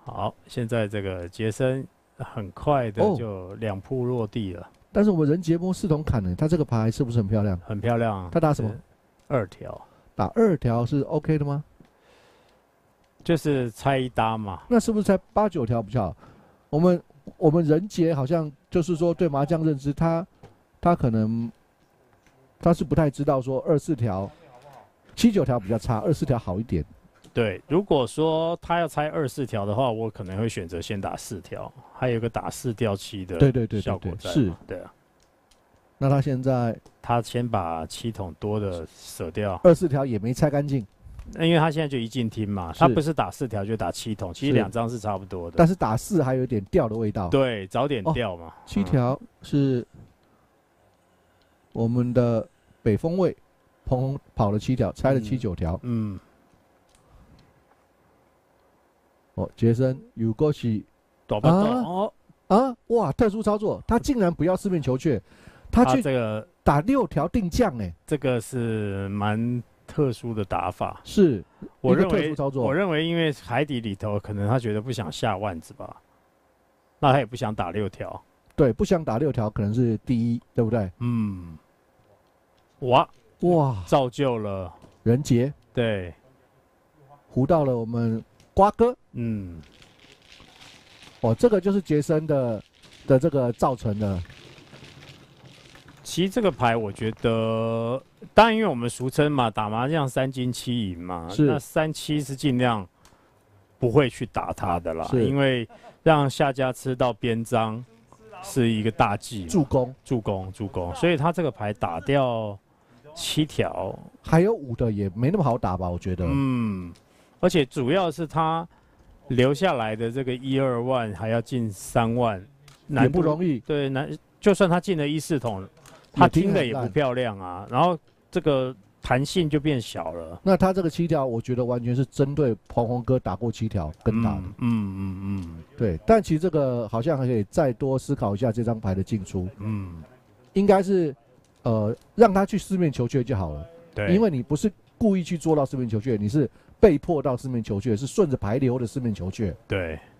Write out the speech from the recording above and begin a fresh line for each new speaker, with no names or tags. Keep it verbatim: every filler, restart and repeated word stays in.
好，现在这个杰森很快的就两扑落地了。哦、
但是我们人杰摸四筒砍呢，他这个牌是不是很漂亮？
很漂亮。
他打什么？
二条。
打二条是 OK 的吗？
就是猜一搭嘛。
那是不是才八九条比较好？我们我们人杰好像就是说对麻将认知，他他可能他是不太知道说二四条、七九条比较差，二四条好一点。
对，如果说他要猜二四条的话，我可能会选择先打四条，还有一个打四掉七的效果在。
是，
对啊。
那他现在
他先把七筒多的舍掉，
二四条也没拆干净，
因为他现在就一进厅嘛，他不是打四条就打七筒，其实两张是差不多的。
但是打四还有一点掉的味道。
对，早点掉嘛。
哦、七条是我们的北风卫，彭红跑了七条，拆了七九条。
嗯。
哦，杰森有过去，
躲不躲？哦
啊，哇，特殊操作，他竟然不要四面求雀。他去
这个
打六条定将，哎，
这个是蛮特殊的打法。
是，
我认为
特殊操作。
我认为，因为海底里头可能他觉得不想下万子吧，那他也不想打六条。
对，不想打六条可能是第一，对不对？
嗯。哇
哇，
造就了
人杰，
对，
胡到了我们瓜哥。
嗯。
哦，这个就是杰森的的这个造成的。
其实这个牌，我觉得，当然，因为我们俗称嘛，打麻将三金七赢嘛，那三七是尽量不会去打他的啦，因为让下家吃到边章是一个大忌，
助攻，
助攻，助攻，所以他这个牌打掉七条，
还有五的也没那么好打吧，我觉得。
嗯，而且主要是他留下来的这个一二万还要进三万，
也不容易。
对，难，就算他进了一四筒。他听的也不漂亮啊，然后这个弹性就变小了。
那他这个七条，我觉得完全是针对彭红哥打过七条跟打的。
嗯嗯嗯，
对。但其实这个好像还可以再多思考一下这张牌的进出。
嗯，
应该是呃让他去四面求雀就好了。
对，
因为你不是故意去做到四面求雀，你是被迫到四面求雀，是顺着牌流的四面求雀。
对。